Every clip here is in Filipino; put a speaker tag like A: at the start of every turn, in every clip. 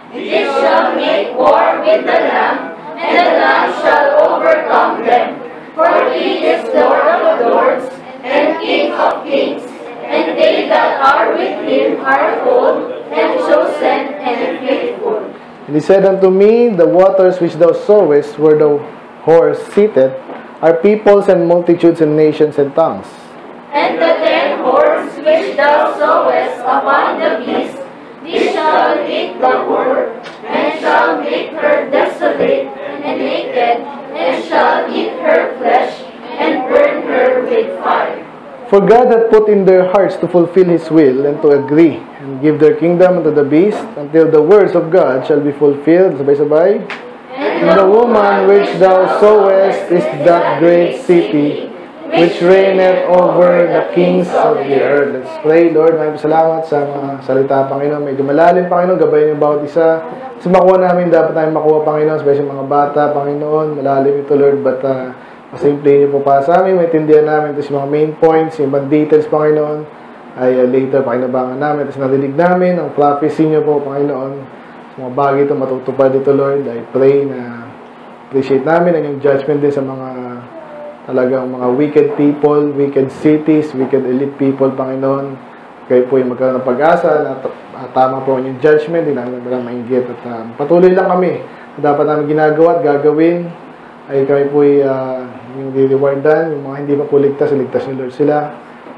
A: They shall make war with the Lamb, and the Lamb shall overcome them. For he is Lord of lords, and King of kings, and they that are with him are called, and chosen, and faithful.
B: And he said unto me, the waters which thou sawest, where the horse sitteth, are peoples and multitudes and nations and tongues.
A: And the 10 horns which thou sawest upon the beast, they shall eat the whore, and shall make her desolate and naked, and shall eat her flesh, and burn her with fire.
B: For God hath put in their hearts to fulfill his will, and to agree, and give their kingdom unto the beast, until the words of God shall be fulfilled. Sabay-sabay. And the woman which thou sawest is that great city, which reigneth over the kings of the earth. Let's pray. Lord, maraming salamat sa mga salita, Panginoon. Medyo malalim, Panginoon. Gabayin yung bawat isa. Sa makuha namin, dapat tayong makuha, Panginoon. Especially mga bata, Panginoon. Malalim ito, Lord. But masimple niyo po para sa amin. Maintindihan namin ito sa mga main points, yung mga details, Panginoon. Ay later, pakinabangan namin. Tapos narinig namin ang prophecy niyo po, Panginoon. Sa mga bagay ito, matutupad ito, Lord. I pray na appreciate namin ang yung judgment din sa mga talagang mga wicked people, wicked cities, wicked elite people, Panginoon. Kayo po yung magkaroon ng pag-asa na tama po yung judgment, hindi namin mainggit. At patuloy lang kami. Dapat namin ginagawa at gagawin ay kami po yung di-rewardan, yung mga hindi pa po ligtas ni Lord sila.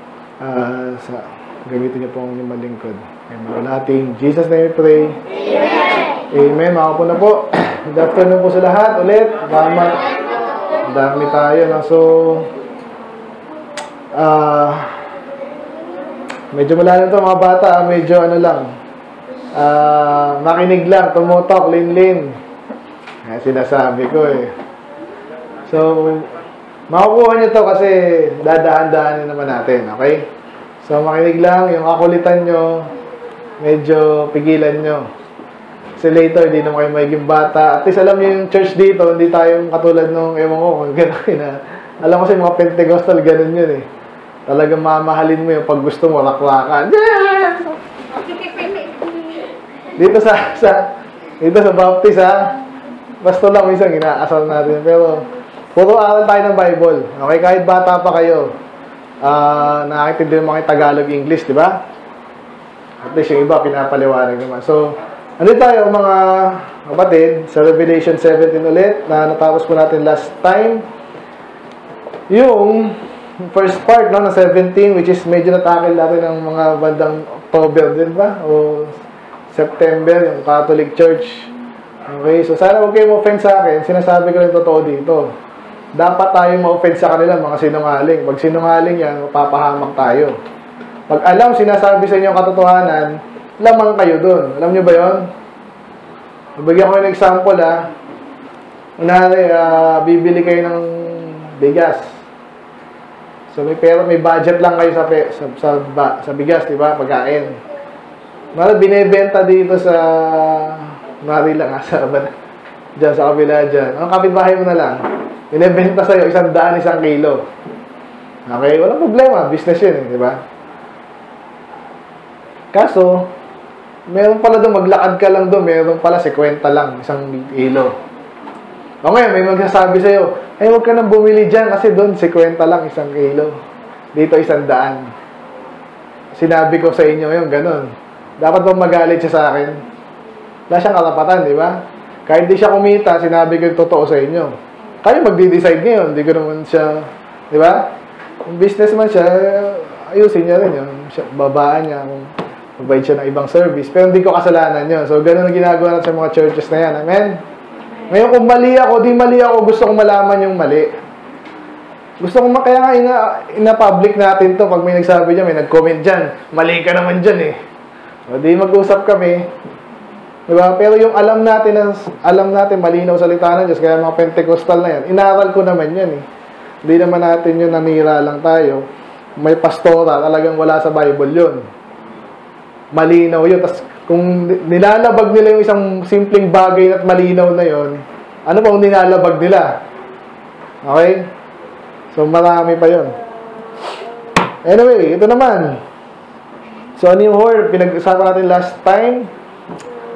B: Gamitin niyo po ang inyong malingkod. Kaya natin, Jesus name we pray. Amen. Amen. Makapo na po. Good afternoon po sa lahat. Ulit. Dami tayo, no? So, medyo malalim to mga bata, medyo ano lang, makinig lang, tumutok, lin-lin. Sinasabi ko eh. So, makukuha nyo to kasi dadahan-dahanin naman natin, okay? So, makinig lang, yung kakulitan nyo, medyo pigilan nyo. Kasi later, hindi naman kayo magiging bata. At least alam niyo yung church dito, hindi tayong katulad nung, ewan ko, kung gano'n na. Alam ko kasi mga Pentecostal, gano'n yun eh. Talagang mamahalin mo yung pag gusto mo, laklakan. Dito sa Baptist ha, basta lang minsan inaasal natin. Pero, puro aral tayo ng Bible. Okay, kahit bata pa kayo, nakakintindi mo mga Tagalog, English, di ba? At least yung iba, pinapaliwanag naman. So, ano tayo mga kapatid, sa Revelation 17 ulit, na natapos po natin last time. Yung first part, no, na 17, which is medyo natakil natin ng mga bandang October din ba? O September, yung Catholic Church. Okay, so sana huwag kayong ma-offend sa akin. Sinasabi ko rin totoo dito. Dapat tayo ma-offend sa kanila, mga sinungaling. Pag sinungaling yan, mapapahamak tayo. Pag alam, sinasabi sa inyo ang katotohanan, lamang kayo dun. Alam nyo ba yun? Bigyan ko ng example ha. Unari, bibili kayo ng bigas. So may budget lang kayo sa bigas, di ba? Pagkain. Binebenta dito sa Marila nga sa dyan sa kabila dyan. Ang kapitbahay mo na lang. Binebenta sa'yo 100, 1 kilo. Okay? Walang problema. Business yun, di ba? Kaso, meron pala doon, maglakad ka lang doon, meron pala 50 lang, 1 kilo. O ngayon, may magsasabi sa'yo, huwag ka nang bumili dyan kasi doon 50 lang, 1 kilo. Dito 100. Sinabi ko sa inyo yung ganun. Dapat bang magalit siya sa akin? Wala siyang karapatan, di ba? Kahit di siya kumita, sinabi ko yung totoo sa inyo. Kayo magdi-decide ngayon, di ko naman siya, di ba? Kung businessman siya, ayusin niya rin yun. Babaan niya kung provide siya ng ibang service. Pero hindi ko kasalanan yun. So, ganun ang ginagawa natin sa mga churches na yan. Amen? Ngayon, kung mali ako, di mali ako, gusto kong malaman yung mali. Gusto kong kaya nga ina-public natin to. Pag may nagsabi dyan, may nag-comment dyan, mali ka naman dyan eh. So, di mag-usap kami. Diba? Pero yung alam natin malinaw salita ng Diyos, kaya mga Pentecostal na yan, inaral ko naman yan eh. Hindi naman natin yun, nanira lang tayo. May pastora, talagang wala sa Bible yun. Malinaw yun. Tapos, kung nilalabag nila yung isang simpleng bagay at malinaw na yun, ano pa kung nilalabag nila? Okay? So, marami pa yun. Anyway, ito naman. So, ano yung whore? Pinag-usapan natin last time.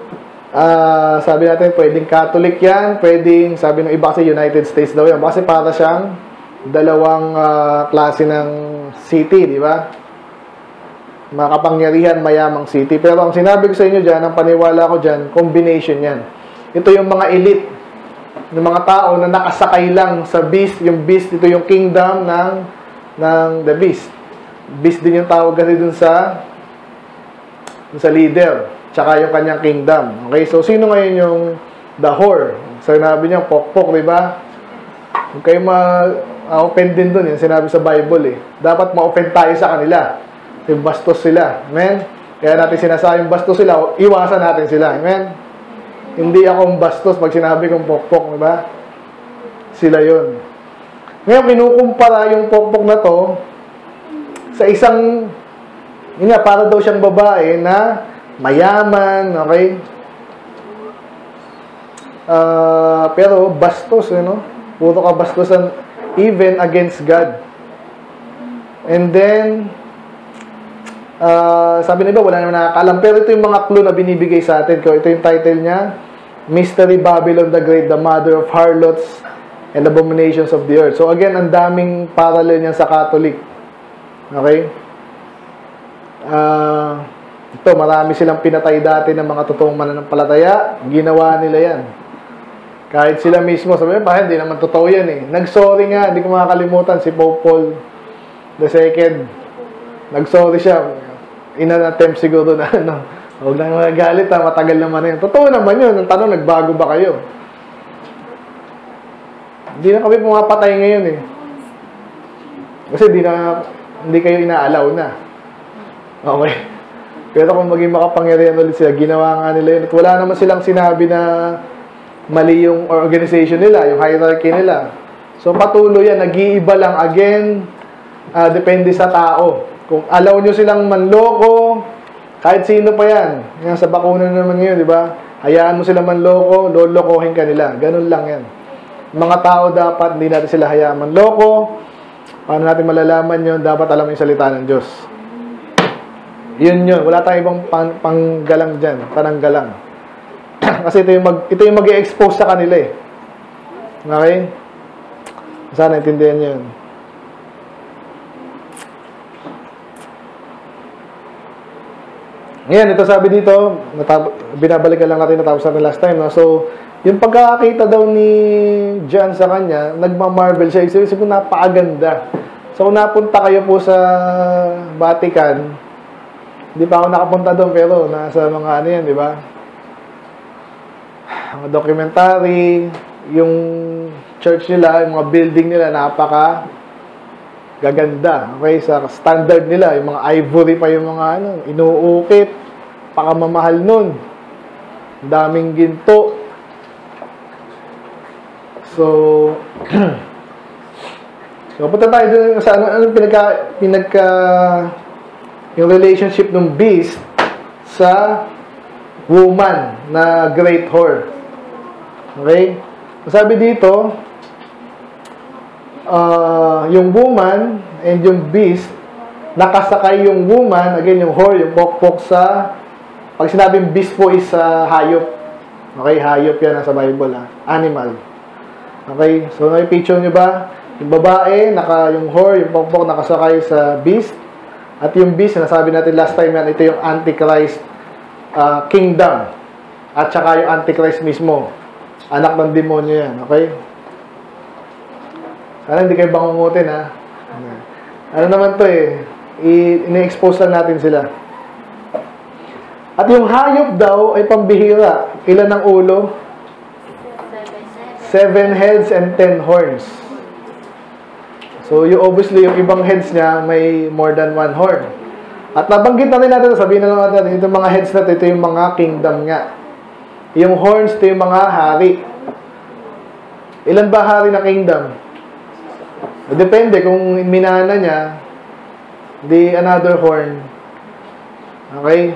B: Sabi natin, pwedeng Catholic yan, pwedeng, sabi ng iba kasi United States daw yan. Kasi para siyang dalawang klase ng city, di ba? Makapangyarihan, mayamang city. Pero ang sinabi ko sa inyo dyan, ang paniwala ko dyan, combination yan. Ito yung mga elite, yung mga tao na nakasakay lang sa beast. Yung beast, ito yung kingdom ng the beast. Beast din yung tawag kasi dun sa leader, tsaka yung kanyang kingdom. Okay, so sino ngayon yung the whore? Sinabi niya, pokpok, di ba? Huwag kayo ma-offend din dun, yung sinabi sa Bible eh. Dapat ma-offend tayo sa kanila. Yung bastos sila. Amen? Kaya natin sinasabing bastos sila, iwasan natin sila. Amen? Hindi akong bastos pag sinabi kong pokpok, di ba? Sila yun. Ngayon, kinukumpara yung pokpok na to sa isang, yun nga, para daw siyang babae na mayaman, okay? Pero bastos, puro ka bastosan, even against God. And then, sabi na iba, wala naman nakakalam. Pero ito yung mga clue na binibigay sa atin. Ito yung title niya, Mystery Babylon the Great, the Mother of Harlots and Abominations of the Earth. So again, ang daming parallel niyan sa Catholic. Okay? Ito, marami silang pinatay dati ng mga totoong mananampalataya. Ginawa nila yan. Kahit sila mismo, sabi pa, hindi naman totoo yan eh. Nag-sorry nga, hindi ko makakalimutan, si Pope Paul II. Nag-sorry siya. In-attempt siguro na, huwag lang magagalit ha, matagal naman yun. Totoo naman yun. Ang tanong, nagbago ba kayo? Hindi na kami pumapatay ngayon eh. Kasi hindi kayo inaalaw na. Okay. Pero kung maging makapangyarihan ulit sila, ginawa nga nila yun. At wala naman silang sinabi na mali yung organization nila, yung hierarchy nila. So patuloy yan, nag-iiba lang again, depende sa tao. Kung allow nyo silang manloko, kahit sino pa yan. Yan sa bakuna naman ngayon, di ba? Hayaan mo silang manloko, lolokohin ka nila. Ganun lang yan. Mga tao dapat, hindi natin sila hayaan manloko. Paano natin malalaman yun? Dapat alam yung salita ng Diyos. Yun. Wala tayong ibang panggalang dyan. Pananggalang. Kasi ito yung mag-i-expose sa kanila eh. Okay? Sana intindihan nyo yun. Ngayon, ito sabi dito, binabalikan lang natin natapos natin last time. No? So, yung pagkakakita daw ni John sa kanya, nagmamarvel siya. Isip ko, napakaganda. So, kung napunta kayo po sa Vatican, hindi pa ako nakapunta doon, pero nasa mga ano yan, di ba? Mga documentary, yung church nila, yung mga building nila, napaka gaganda. Okay, sa standard nila, yung mga ivory pa yung mga inuukit, pakamamahal nun. Daming ginto. So, punta tayo dun sa ano yung relationship ng beast sa woman na great whore. Okay? Sabi dito, yung woman and yung beast, nakasakay yung woman, again, yung whore, yung pokpok sa, pag sinabing beast po is hayop. Okay, hayop yan sa Bible, animal. Okay, so picture nyo ba? Yung babae, yung whore, yung pokpok, nakasakay sa beast. At yung beast, nasabi natin last time yan, ito yung Antichrist kingdom. At saka yung Antichrist mismo. Anak ng demonyo yan, okay? Sana hindi kayo bangungutin, ha? Ano naman to eh, ini-expose lang natin sila. At yung hayop daw ay pambihira. Ilan ang ulo? 7 heads and 10 horns. So, obviously, yung ibang heads niya may more than 1 horn. At nabanggit natin natin, sabihin na lang natin, itong mga heads natin, ito yung mga kingdom nga. Yung horns, ito yung mga hari. Ilan ba hari na kingdom? Depende kung minana niya, another horn. Okay?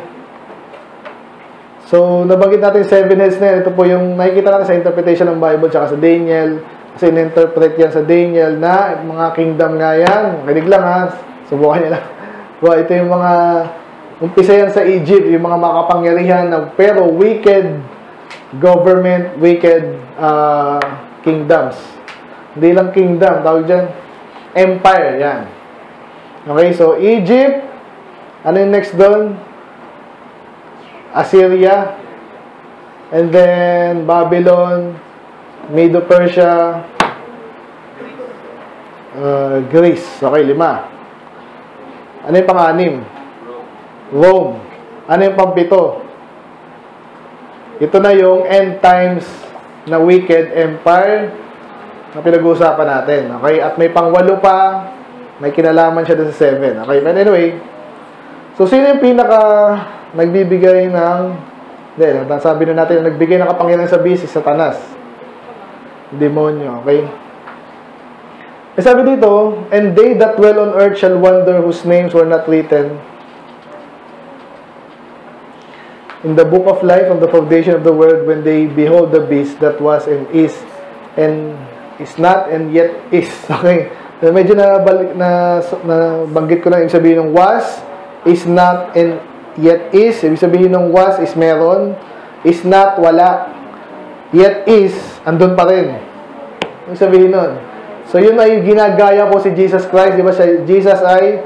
B: So, nabanggit natin 7 heads na yan. Ito po yung nakikita natin sa interpretation ng Bible tsaka sa Daniel. Kasi in-interpret yan sa Daniel na mga kingdom nga yan. Kinig lang ha. Subukan niya lang. Well, ito yung mga umpisa yan sa Egypt. Yung mga makapangyarihan na pero wicked government, wicked kingdoms. Hindi lang kingdom, tawag dyan, empire, yan. Okay, so Egypt, ano yung next doon? Assyria, and then Babylon, Medo-Persia, Greece. Okay, 5. Ano yung pang-6? Rome. Ano yung pang-7? Ito na yung end times na wicked empire na pinag-uusapan natin. Okay? At may pang-8 pa, may kinalaman siya dun sa 7. Okay? But anyway, so sino yung pinaka nagbibigay ng, sabi na natin, nagbigay ng kapangyarihan sa beast, si Satanas. Demonyo. Okay? E sabi dito, and they that dwell on earth shall wonder whose names were not written in the book of life from the foundation of the world when they behold the beast that was and is not and yet is. Okay. So, medyo banggit ko na yung sabihin ng was, is not, and yet is. Ibig sabihin ng was is meron, is not, wala, yet is, andun pa rin. Ibig sabihin nun. So, yun ay ginagaya po si Jesus Christ. Di ba? Jesus ay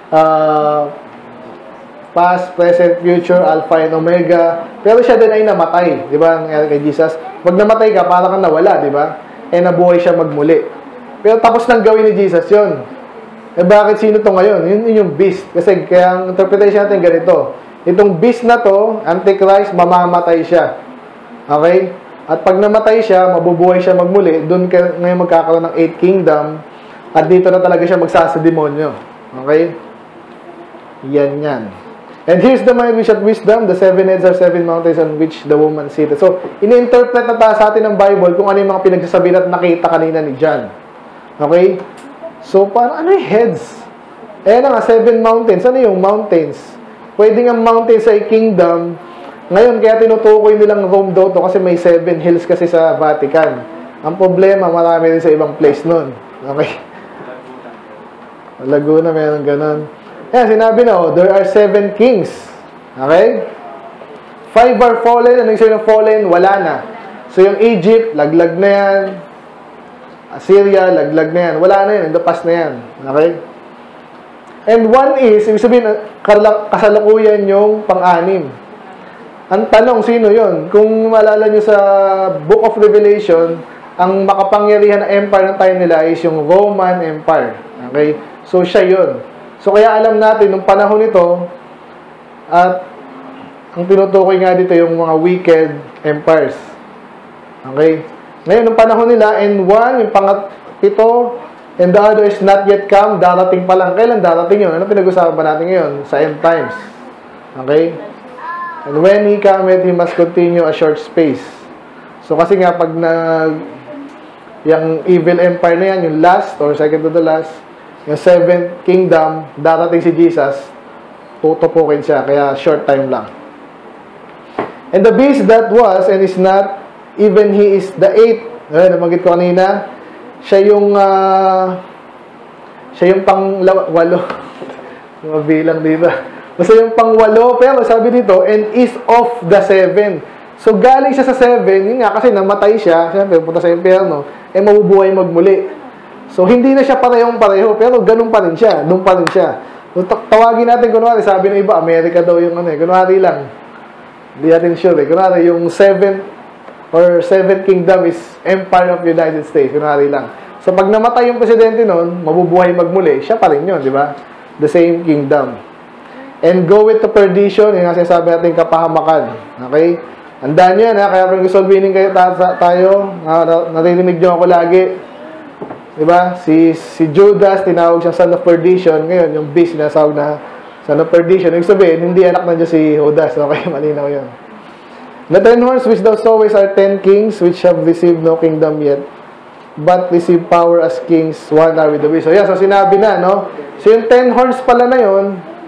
B: past, present, future, alpha and omega. Pero siya din ay namatay. Di ba? Nangyari kay Jesus. Pag namatay ka, para kang nawala. Di ba? Eh, nabuhay siya magmuli. Pero tapos nang gawin ni Jesus yun. Eh, bakit sino to ngayon? Yun yung beast. Kasi kaya ang interpretation natin ganito. Itong beast na to, Antichrist, mamamatay siya. Okay? At pag namatay siya, mabubuhay siya magmuli, doon ngayon magkakaroon ng 8 kingdom, at dito na talaga siya magsasademonyo. Okay? Yan. And here's the mind which hath wisdom, the 7 heads are 7 mountains on which the woman sitteth. So, ini-interpret na sa atin ng Bible kung ano yung mga pinagsasabi at nakita kanina ni John. Okay? So, ano yung heads? Eh na nga, 7 mountains. Ano yung mountains? Pwede nga mountains ay kingdom. Ngayon, kaya tinutukoy nilang Rome daw to kasi may 7 hills kasi sa Vatican. Ang problema, marami rin sa ibang place nun. Okay? Laguna, meron ganun. Ayan, sinabi na, there are 7 kings. Okay? 5 are fallen. Ano yung sabi ng fallen? Wala na. So, yung Egypt, laglag na yan. Assyria, laglag na yan. Wala na yan. In the past na yan. Okay? And 1 is, ibig sabihin, kasalukuyan yung pang-6. Ang tanong, sino yon? Kung maalala nyo sa Book of Revelation, ang makapangyarihan na empire ng time nila is yung Roman Empire. Okay? So, siya yon. So, kaya alam natin, nung panahon nito, at ang tinutukoy nga dito yung mga wicked empires. Okay? Ngayon, nung panahon nila, and 1, yung pang-7, and the other is not yet come, darating pa lang. Kailan darating yun? Ano pinag-usapan natin ngayon? Sa end times. Okay? And when he cometh, he must continue a short space. So, kasi nga, pag yung evil empire na yan, yung last, or second to the last, yung 7th kingdom, darating si Jesus, tutupukin siya, kaya short time lang. And the beast that was, and is not, even he is the 8th. Nabanggit ko kanina, siya yung pang-8. Mabilang dito. Basta yung pang-8, pero sabi dito, and is of the 7. So, galing siya sa 7, yun nga, kasi namatay siya, siyempre, punta sa impyerno, eh, mabubuhay magmuli. So, hindi na siya parehong-pareho, pero ganun pa rin siya, doon pa rin siya. So, tawagin natin, kunwari, sabi ng iba, Amerika daw yung kunwari lang. Hindi natin sure, kunwari, yung 7th kingdom is Empire of the United States, kunwari lang. So, pag namatay yung presidente nun, mabubuhay magmuli, siya pa rin yun, di ba? The same kingdom. And go with the perdition, yung nga sinasabi natin kapahamakan. Okay? Andaan nyo yan, ha? Kaya pag gusto winning kayo tayo, naririnig nyo ako lagi. Diba? Si Judas, tinawag siyang son of perdition. Ngayon, yung beast, sinasawag na son of perdition. Ibig sabihin, hindi anak na Diyos si Judas. Okay, malinaw yun. The 10 horns which thou sawest are 10 kings which have received no kingdom yet, but receive power as kings, one are with the beast. So, yan. So, sinabi na, no? So, yung 10 horns pala na yun,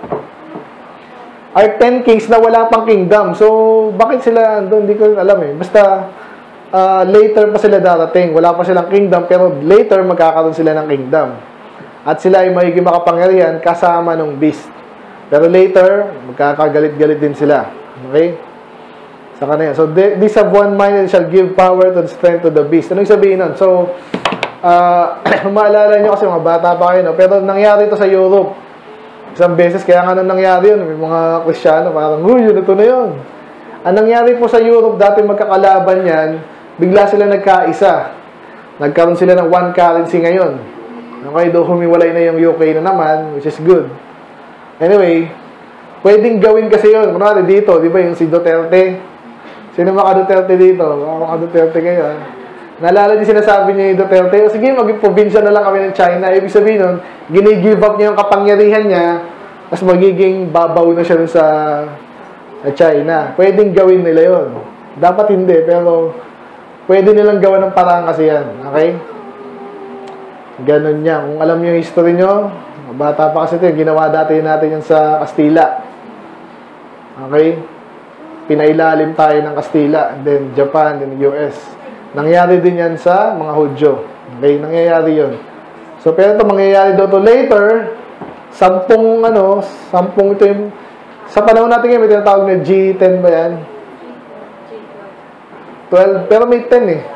B: are 10 kings na wala pang kingdom. So, bakit sila doon? Hindi ko alam eh. Basta, later pa sila darating. Wala pa silang kingdom, pero later magkakaroon sila ng kingdom. At sila ay magiging makapangyarihan kasama ng beast. Pero later, magkakagalit-galit din sila. Okay? Saka na yan. So, these have one mind and shall give power and strength to the beast. Anong sabihin nun? So, maalala nyo kasi mga bata pa kayo, no? Pero nangyari ito sa Europe. Isang beses, kaya nga nung nangyari yun, may mga Kristiyano, parang, yun, ito na yun. Ang nangyari po sa Europe, dati magkakalaban yan, bigla sila nagkaisa. Nagkaroon sila ng one currency ngayon. Okay, doon humiwalay na yung UK na naman, which is good. Anyway, pwedeng gawin kasi yun. Kunwari dito, di ba yung si Duterte? Sino maka-Duterte dito? Maka-Duterte kayo, ha? Naalala niyo sinasabi niya yung Duterte, o sige, maging probinsya na lang kami ng China. Ibig sabihin nun, gini-give up niya yung kapangyarihan niya, tapos magiging babaw na siya sa China. Pwedeng gawin nila yon. Dapat hindi, pero pwede nilang gawa ng paraan kasi yan. Okay? Ganon niya. Kung alam niyo yung history niyo, bata pa kasi ito, ginawa dati natin yan sa Kastila. Okay? Pinailalim tayo ng Kastila, then Japan, then US. Nangyari din yan sa mga Hudyo. Okay, nangyayari yun. So, pero ito, mangyayari daw to later, sampung ito yung, sa panahon natin ngayon, may tinatawag na G10 ba yan? 12, pero may 10 eh.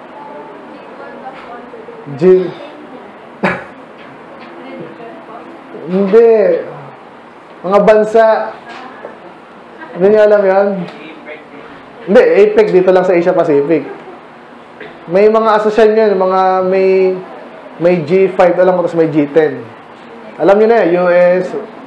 B: Hindi. Mga bansa. Hindi niyo alam yan? Hindi, APEC dito lang sa Asia Pacific. May mga asosyan yun, may G5, alam ko, tapos may G10. Alam niyo na yan, US,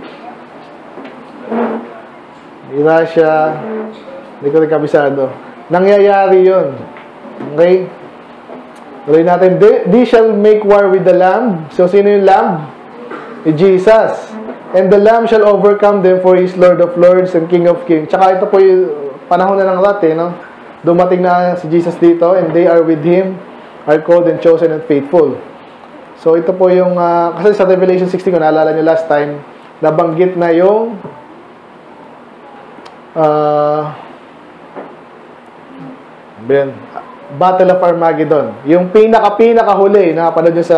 B: Russia, hindi ko rin kabisado. Nangyayari yun. Okay? Tuloy natin, they shall make war with the Lamb. So, sino yung Lamb? Jesus. And the Lamb shall overcome them, for He is Lord of Lords and King of Kings. Tsaka ito po yung panahon na ng rat, no? Dumating na si Jesus dito, and they are with Him, are called and chosen and faithful. So ito po yung, kasi sa Revelation 16, kung naalala nyo last time, nabanggit na yung Battle of Armageddon. Yung pinaka-huli, nakapanood nyo sa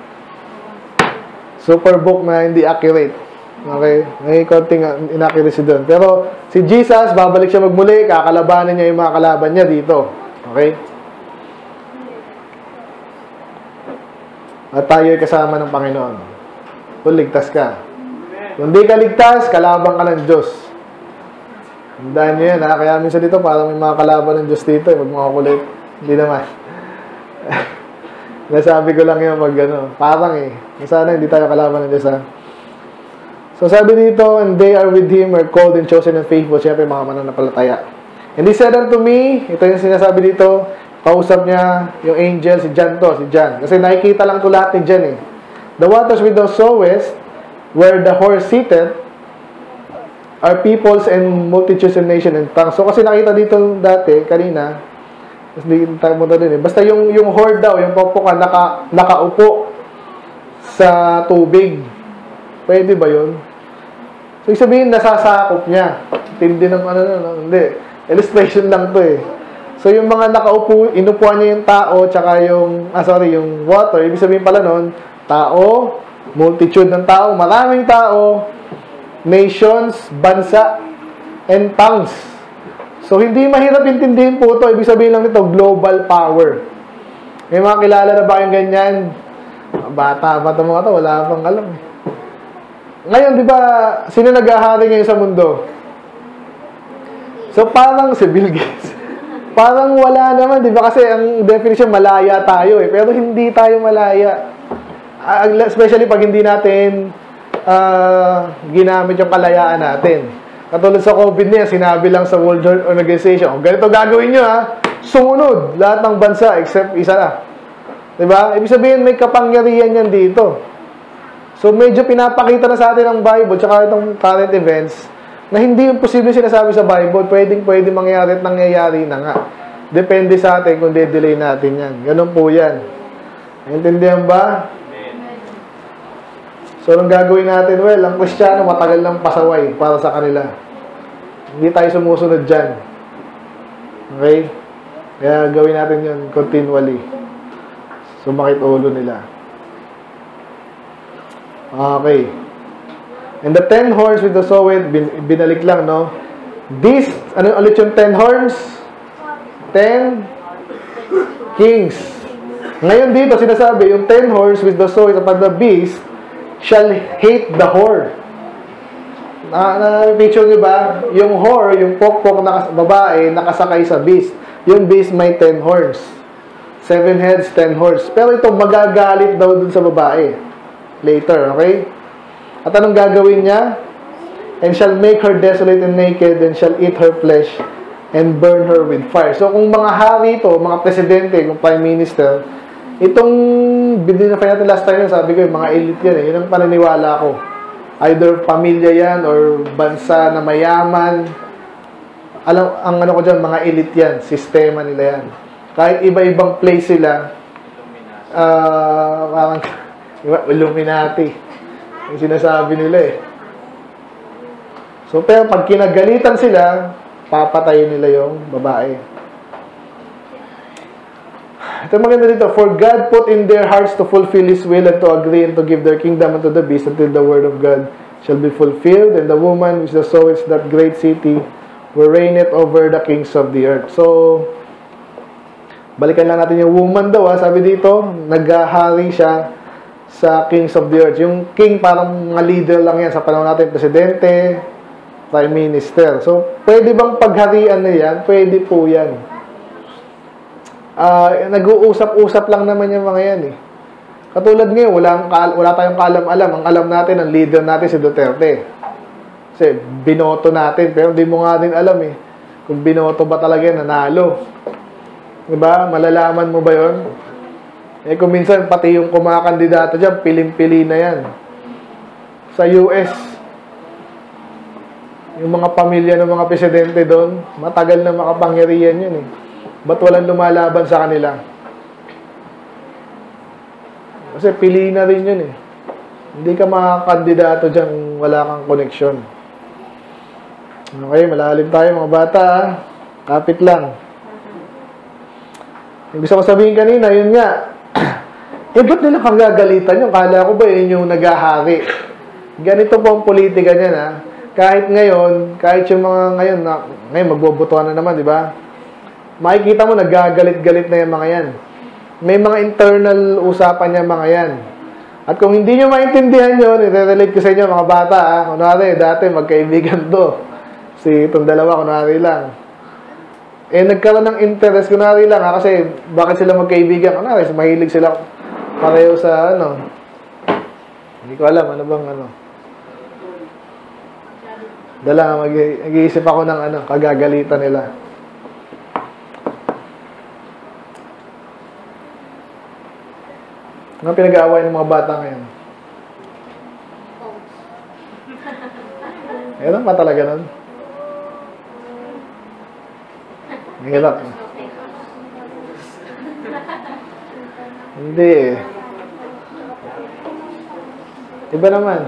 B: Superbook na hindi accurate. Okay? May konting inaccuracy doon. Pero si Jesus, babalik siya magmuli, kakalabanan niya yung mga kalaban niya dito. Okay? At tayo ay kasama ng Panginoon. Kung ligtas ka. Kung di ka ligtas, kalaban ka ng Diyos. Tandaan nyo yan, ha? Kaya minsan dito, parang may mga kalaban ng Diyos dito. Huwag mga kulit. Hindi naman. Nasabi ko lang yun pag parang sana hindi tayo kalaban ng Diyos, ha? So sabi dito, and they are with Him, are called and chosen and faithful. Siyempre mga mananampalataya. And He said unto me, ito yung sinasabi dito, kausap niya yung angel, si John to, si John. Kasi nakikita lang ito lahat ni John eh. The waters which thou sawest, where the horse seated, are peoples and multitudes and nation and tongues. So kasi nakita dito dati, kanina, hindi tayo muna din eh. Basta yung horde daw, yung popukan, nakaupo sa tubig. Pwede ba yun? So, sabihin, nasasakop niya. Tindi ng hindi. Illustration lang to eh. So, yung mga nakaupo, inupuan niya yung tao, tsaka yung water. Ibig sabihin pala nun, tao, multitude ng tao, maraming tao, nations, bansa, and tongues. So, hindi mahirap intindihin po ito. Ibig sabihin lang ito, global power. May mga kilala na ba yung ganyan? Bata mga ito, wala pang alam eh. Ngayon, di ba, sino nag-ahari ngayon sa mundo? So, parang si Bill Gates. Parang wala naman, di ba? Kasi ang definition, malaya tayo eh. Pero hindi tayo malaya. Especially pag hindi natin ginamit yung kalayaan natin. Katulad sa COVID niya, sinabi lang sa World Health Organization, ganito gagawin nyo ha, sumunod lahat ng bansa except isa na. Di ba? Ibig sabihin, may kapangyarihan yan dito. So, medyo pinapakita na sa atin ang Bible tsaka itong current events na hindi yung posible sinasabi sa Bible, pwede mangyari at nangyayari na nga. Depende sa atin kung de-delay natin yan. Ganun po yan. Intindihan ba? So, anong gagawin natin? Well, ang Kristiyano, matagal lang pasaway para sa kanila. Hindi tayo sumusunod dyan. Okay? Kaya gawin natin yun continually. Sumakit ulo nila. Okay. And the 10 horns with the soweth, binalik lang, no? This, ano ulit yung 10 horns? 10 kings. Ngayon dito, sinasabi, yung 10 horns with the sword upon the beast shall hate the whore. Na-picture nyo ba? Yung whore, yung pokpok na babae, nakasakay sa beast. Yung beast may 10 horns. 7 heads, 10 horns. Pero ito, magagalit daw dun sa babae. Later, okay? At anong gagawin niya? And shall make her desolate and naked, and shall eat her flesh, and burn her with fire. So, kung mga hari ito, mga presidente, kung prime minister, itong, binilafay natin last time, sabi ko, yung mga elite yan, yun ang paniniwala ko. Either pamilya yan, or bansa na mayaman. Alam, ang ano ko dyan, mga elite yan, sistema nila yan. Kahit iba-ibang place sila, parang, Illuminati, yung sinasabi nila eh. So, pero pag kinagalitan sila, papatayin nila yung babae. Ito maganda dito. For God put in their hearts to fulfill His will and to agree and to give their kingdom unto the beast until the word of God shall be fulfilled. And the woman which the soweth that great city will reign it over the kings of the earth. So, balikan lang natin yung woman daw. Sabi dito, naghahari siya sa kings of the earth. Yung king parang mga leader lang yan. Sa panahon natin, presidente, prime minister. So, pwede bang pagharian na yan? Pwede po yan. Nag-uusap-usap lang naman yung mga yan eh. Katulad ngayon, wala tayong kaalam-alam. Ang alam natin, ang leader natin si Duterte. Kasi binoto natin, pero hindi mo nga din alam eh. Kung binoto ba talaga yan, nanalo. Diba? Malalaman mo ba yun? Eh kung minsan, pati yung kumakandidato dyan, piling-pili na yan. Sa US, yung mga pamilya ng mga presidente doon, matagal na makapangyarihan yun eh. Ba't walang lumalaban sa kanila? Kasi pili na rin yun eh. Hindi ka makakandidato dyan, wala kang koneksyon. Okay, malalim tayo mga bata. Kapit lang. Yung gusto ko sabihin kanina, yun nga. Ba't nila kagagalitan yun? Kala ko ba yun yung naghahari? Ganito po ang politika niyan ha. Kahit ngayon, kahit yung mga ngayon magbobotohan na naman, di ba? Makikita mo, nagagalit-galit na yung mga yan. May mga internal usapan niya mga yan. At kung hindi nyo maintindihan yun, i-relate ko sa inyo mga bata, ha? Kunwari, dati magkaibigan to. Si itong dalawa, kunwari lang. Eh, nagkaroon ng interest, kunwari lang, ha? Kasi, bakit sila magkaibigan? Kunwari, mahilig sila pareho sa, hindi ko alam, ano bang, Dala, mag-iisip ako ng kagagalitan nila. Ano pinag-aaway ng mga bata ngayon? Meron pa talaga nun? Mahirap. Hindi eh. Iba naman.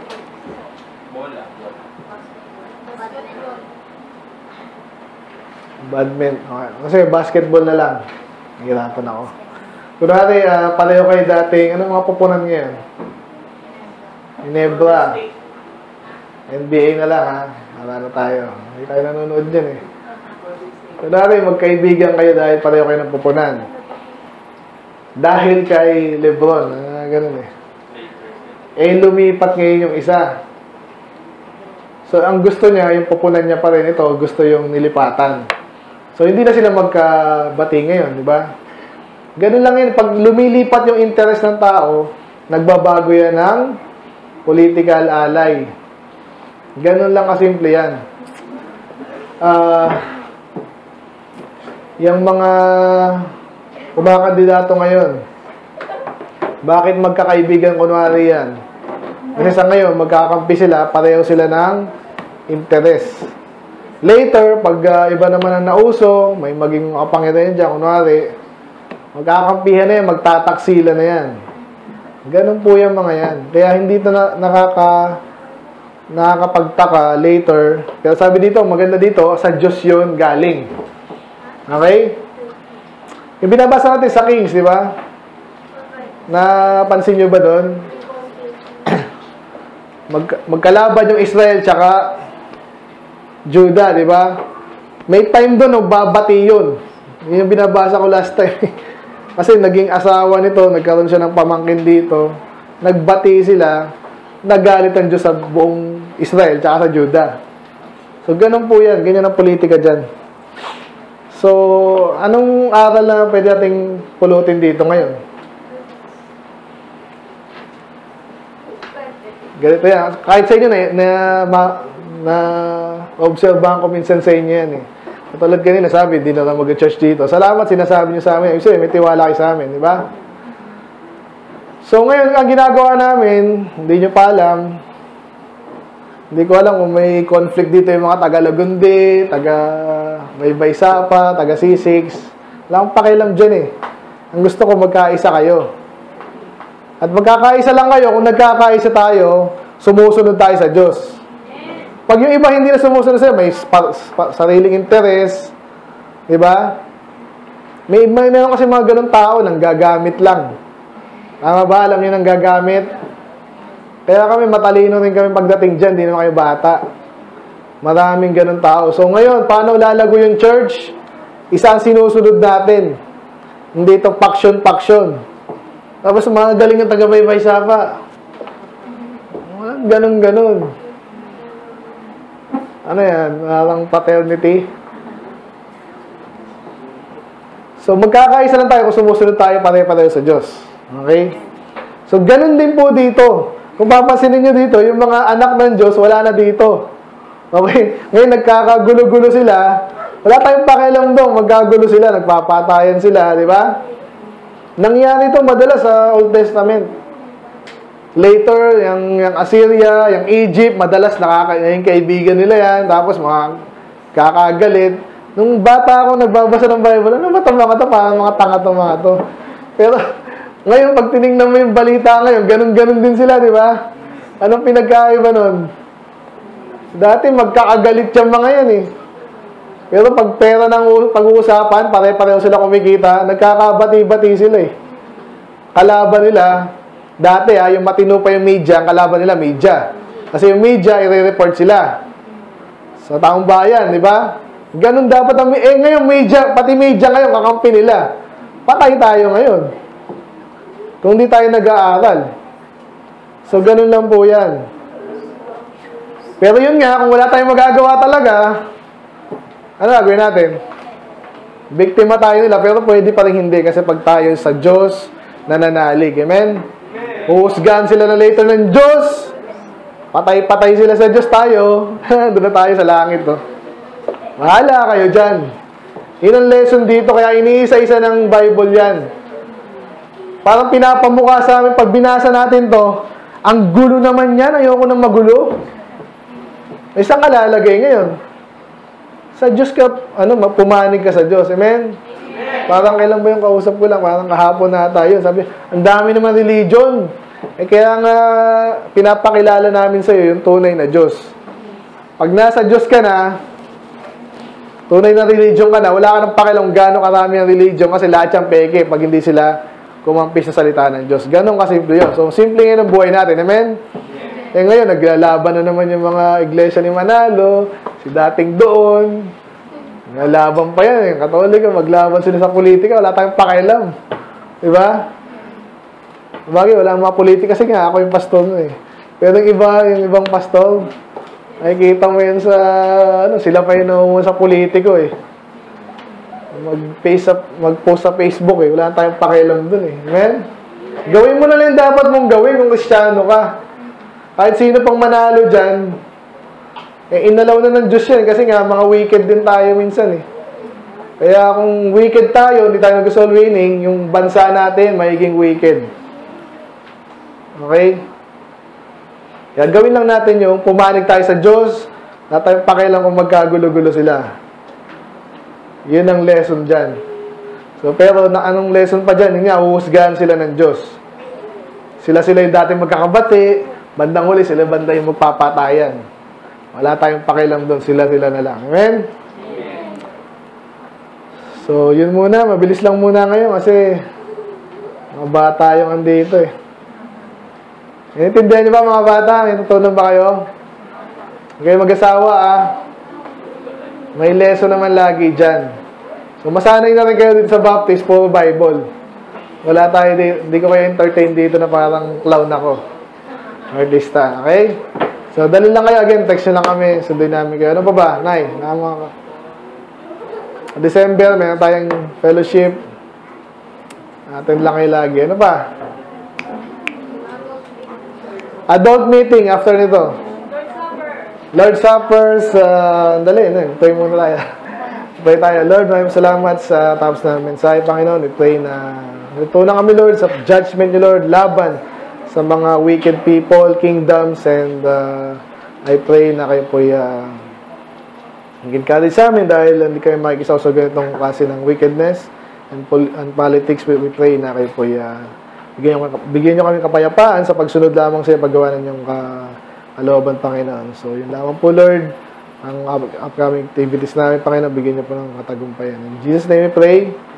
B: Badminton. Okay. Kasi basketball na lang. Nahirapan ako. Kunwari, pareho kayo dating, anong mga pupunan ngayon? Ginebra. NBA na lang, ha? Ano tayo? Hindi tayo nanonood dyan, eh. Kunwari, magkaibigan kayo dahil pareho kayo ng pupunan. Dahil kay Lebron, ganun eh. Eh, lumipat ngayon yung isa. So, ang gusto niya, yung pupunan niya pa rin ito, gusto yung nilipatan. So, hindi na sila magkabati ngayon, di ba? Ganun lang yun. Pag lumilipat yung interest ng tao, nagbabago yan ng political ally. Ganun lang kasimple yan. Yung mga kumakandidato ngayon, bakit magkakaibigan kunwari yan? Kasi sa ngayon, magkakampi sila, pareho sila ng interest. Later, pag iba naman ang nauso, may maging kapangyarihan dyan, kunwari, magkakampihan na yan, magtataksila na yan. Ganun po yung mga yan. Kaya hindi ito nakakapagtaka later. Kaya sabi dito, maganda dito, sa Diyos yun galing. Okay? Yung binabasa natin sa Kings, di ba? Napansin nyo ba doon? magkalaban yung Israel tsaka Judah, di ba? May time doon, babati yun. Yun yung binabasa ko last time. Kasi naging asawa nito, nagkaroon siya ng pamangkin dito. Nagbati sila, nagalit ang Diyos sa buong Israel, tsaka sa Judah. So, ganun po yan. Ganyan ang politika dyan. So, anong aral na pwede nating pulutin dito ngayon? Ganito yan. Kahit sa inyo na obserbahan ko minsan sa inyo yan eh. Katulad kanina sabi, di na lang mag-church dito. Salamat, sinasabi niyo sa amin. Ibig sabihin, may tiwala kayo sa amin, di ba? So, ngayon, ang ginagawa namin, hindi nyo pa alam, hindi ko alam kung may conflict dito yung mga taga-Lagundi, taga-Baybay Sapa, taga-C6. Wala akong pakialam dyan eh. Ang gusto ko, magkaisa kayo. At magkakaisa lang kayo, kung nagkakaisa tayo, sumusunod tayo sa Diyos. Pag yung iba hindi na sumusunod sa'yo, may sariling interes, di ba? May meron kasi mga ganun tao nang gagamit lang. Tama ba? Alam niyo nang gagamit? Kaya kami matalino rin kami pagdating dyan, di naman kayo bata. Maraming ganun tao. So ngayon, paano lalago yung church? Isa ang sinusunod natin. Hindi ito faction. Tapos mga galing ng taga-Baybay Sapa. Ganun. Ano yan? Parang paternity. So, magkakaisa lang tayo kung sumusunod tayo pare-pareho sa Diyos. Okay? So, ganun din po dito. Kung papansinin nyo dito, yung mga anak ng Diyos, wala na dito. Okay? Ngayon, nagkakagulo-gulo sila. Wala tayong pakialam doon. Magkagulo sila. Nagpapatayan sila. Di ba? Nangyari ito madalas sa Old Testament. Later, yung Assyria, yung Egypt, madalas yung kaibigan nila yan. Tapos, mga kakagalit. Nung bata ako, nagbabasa ng Bible, ano ba ito mga ito? Parang mga tanga ito mga ito. Pero, ngayon, pag tinignan mo yung balita ngayon, ganun-ganun din sila, di ba? Anong pinagkaiba nun? Dati, magkakagalit yung mga yan eh. Pero pag pera ng pag-uusapan, pare-pareho sila kumikita, nagkakabati-bati sila eh. Kalaban nila, dati yung matino pa yung media, ang kalaban nila media. Kasi yung media, i-report sila sa taong bayan, di ba? Ganun dapat ang ngayon media, pati media ngayon, kakampi nila. Patay tayo ngayon. Kung di tayo nag-aaral. So, ganun lang po yan. Pero yun nga, kung wala tayong magagawa talaga, ano gagawin natin? Biktima tayo nila, pero pwede pa rin hindi kasi pag tayo sa Diyos, nananalig. Amen? Huhusgahan sila na later ng Diyos. Patay-patay sila sa Diyos tayo. Doon na tayo sa langit. Oh. Mahala kayo dyan. Yun ang lesson dito, kaya iniisa-isa ng Bible yan. Parang pinapamukha sa amin, pag binasa natin to, ang gulo naman yan, ayoko nang magulo. Isang kalalagay ngayon. Sa Diyos ka, pumanig ka sa Diyos. Amen? Parang kailan ba yung kausap ko lang? Parang kahapon na tayo. Sabi, ang dami naman religion. Kaya nga, pinapakilala namin sa iyo yung tunay na Diyos. Pag nasa Diyos ka na, tunay na religion ka na, wala ka ng pakialam gano'ng karami ang religion kasi lahat yung peke pag hindi sila kumampis sa salita ng Diyos. Ganon kasimple yun. So, simple ngayon ang buhay natin. Amen? Ngayon, naglalaban na naman yung mga iglesia ni Manalo, si dating doon. Nalaban pa yan. Yung Katoliko, maglaban sila sa politika. Wala tayong pakialam. Diba? Bagay, wala mga politika. Kasi nga, ako yung pastor mo eh. Pero yung ibang pastor, nakikita mo yan sa, sila pa yun sa politiko eh. Mag-post sa Facebook eh. Wala tayong pakialam dun eh. Amen? Gawin mo na lang dapat mong gawin kung Kristiyano ka. Kahit sino pang manalo dyan, inalaw na ng Diyos yan. Kasi nga, mga wicked din tayo minsan eh. Kaya kung wicked tayo, hindi tayo nag-soul winning, yung bansa natin, magiging wicked. Okay? Kaya gawin lang natin yung pumanig tayo sa Diyos, na tayong pakialam kung magkagulo-gulo sila. Yun ang lesson dyan. So, pero anong lesson pa dyan? Yun nga, uhusgahan sila ng Diyos. Sila yung dati magkakabati, bandang huli, sila banda yung magpapatayan. Wala tayong pakialam doon, sila na lang. Amen? So, yun muna. Mabilis lang muna ngayon kasi mga bata yung andito eh. Intindihan niyo ba mga bata? May tutunan ba kayo? Okay, mag-asawa ah. May lesson naman lagi dyan. So, masanay na rin kayo dito sa Baptist, puro Bible. Wala tayo dito, hindi ko kayo entertain dito na parang clown ako. Artista, okay? So, dali lang kayo again, text nyo lang kami, sunduin namin kayo. Ano pa ba, Nay? December, meron tayong fellowship. Attend lang kayo lagi. Ano pa? Adult meeting after nito. Lord's Supper. Dali, pray muna tayo. Pray tayo. Lord, maraming salamat sa tapos na mensahe, Panginoon. We pray na tutunan kami, Lord, sa judgment niyo, Lord, laban sa mga wicked people, kingdoms, and I pray na kayo po'y hingin ka rin sa amin dahil hindi kayo makikisaw sa ganitong klase ng wickedness and politics. We pray na kayo po'y bigyan nyo kami kapayapaan sa pagsunod lamang sa paggawa ng inyong kalooban, Panginoon. So, yun lamang po, Lord. Ang upcoming activities namin, Panginoon, bigyan nyo po ng katagumpayan. In Jesus' name we pray.